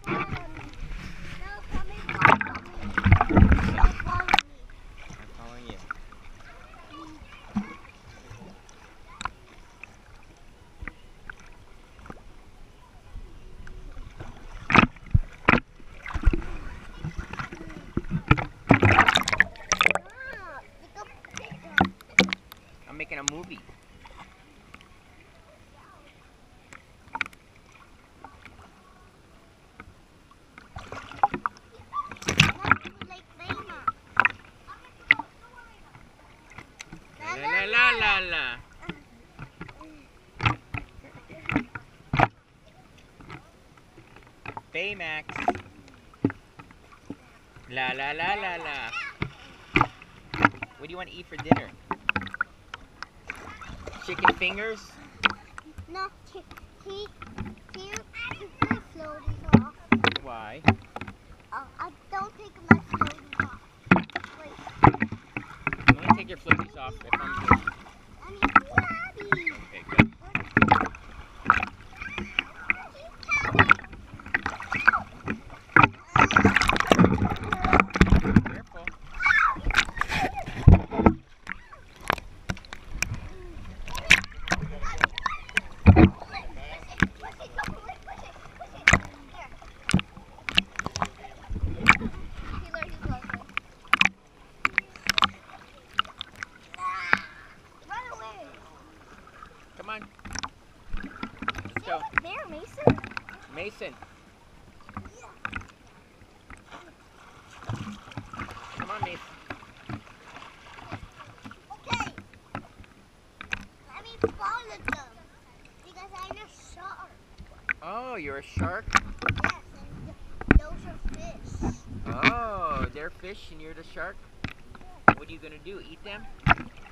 I'm following you. I'm making a movie. La la la la la. Baymax. La la la la la. What do you want to eat for dinner? Chicken fingers? No, can you put floaties off? Why? I don't take my floaties off. Wait. I'm gonna take your floaties off if I'm good. I mean, Daddy. Okay, good. Careful. Come on. Let's go. There, Mason. Mason. Come on, Mason. Okay. Let me follow them because I'm a shark. Oh, you're a shark? Yes, and those are fish. Oh, they're fish and you're the shark? What are you gonna do? Eat them?